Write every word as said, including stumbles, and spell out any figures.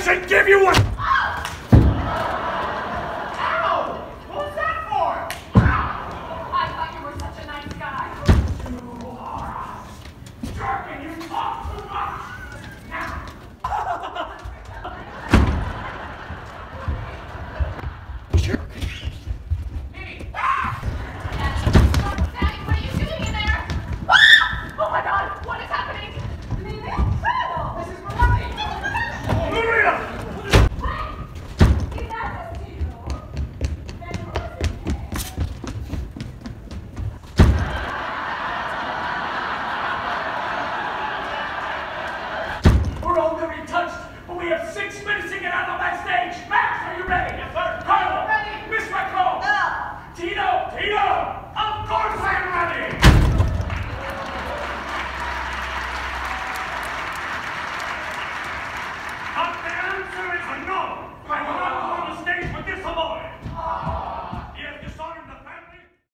should give you one! We're all gonna be touched, but we have six minutes to get out of the backstage!